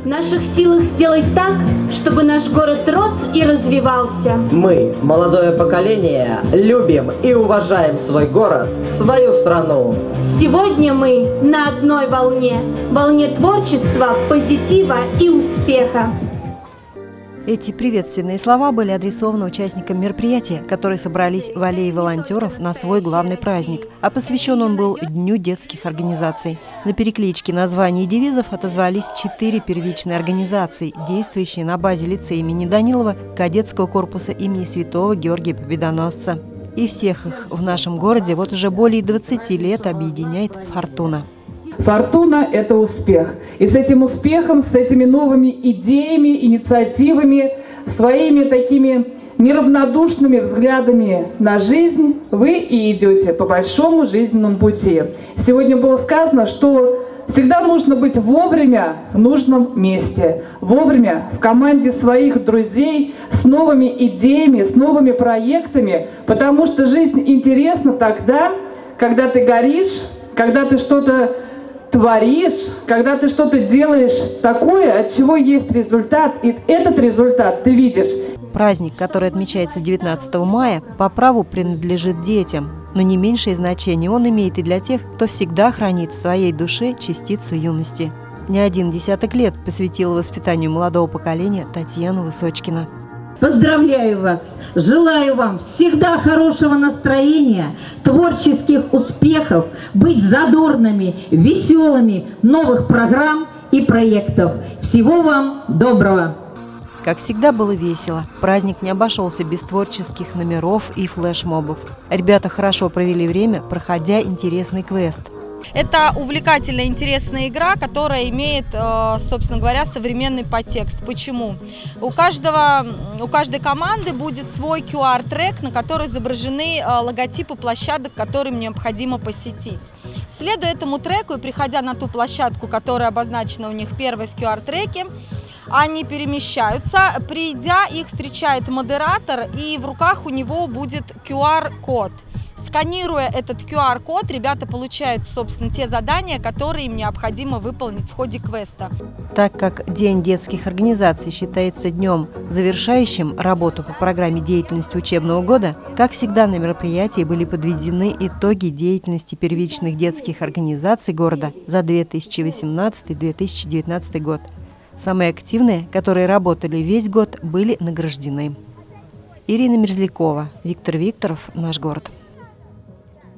В наших силах сделать так, чтобы наш город рос и развивался. Мы, молодое поколение, любим и уважаем свой город, свою страну. Сегодня мы на одной волне творчества, позитива и успеха. Эти приветственные слова были адресованы участникам мероприятия, которые собрались в аллее волонтеров на свой главный праздник, а посвящен он был Дню детских организаций. На перекличке названий и девизов отозвались 4 первичные организации, действующие на базе лицея имени Данилова, кадетского корпуса имени Святого Георгия Победоносца. И всех их в нашем городе вот уже более 20 лет объединяет «Фортуна». «Фортуна» – это успех. И с этим успехом, с этими новыми идеями, инициативами, своими такими неравнодушными взглядами на жизнь вы и идете по большому жизненному пути. Сегодня было сказано, что всегда нужно быть вовремя в нужном месте, вовремя в команде своих друзей, с новыми идеями, с новыми проектами, потому что жизнь интересна тогда, когда ты горишь, когда ты что-то творишь, когда ты что-то делаешь такое, от чего есть результат, и этот результат ты видишь. Праздник, который отмечается 19 мая, по праву принадлежит детям, но не меньшее значение он имеет и для тех, кто всегда хранит в своей душе частицу юности. Не один десяток лет посвятила воспитанию молодого поколения Татьяна Высочкина. Поздравляю вас! Желаю вам всегда хорошего настроения, творческих успехов, быть задорными, веселыми, новых программ и проектов. Всего вам доброго! Как всегда, было весело. Праздник не обошелся без творческих номеров и флешмобов. Ребята хорошо провели время, проходя интересный квест. Это увлекательная, интересная игра, которая имеет, собственно говоря, современный подтекст. Почему? У каждой команды будет свой QR-трек, на который изображены логотипы площадок, которые им необходимо посетить. Следуя этому треку и приходя на ту площадку, которая обозначена у них первой в QR-треке, они перемещаются. Придя, их встречает модератор, и в руках у него будет QR-код. Сканируя этот QR-код, ребята получают, собственно, те задания, которые им необходимо выполнить в ходе квеста. Так как День детских организаций считается днем, завершающим работу по программе деятельности учебного года, как всегда на мероприятии были подведены итоги деятельности первичных детских организаций города за 2018-2019 год. Самые активные, которые работали весь год, были награждены. Ирина Мерзлякова, Виктор Викторов, «Наш город».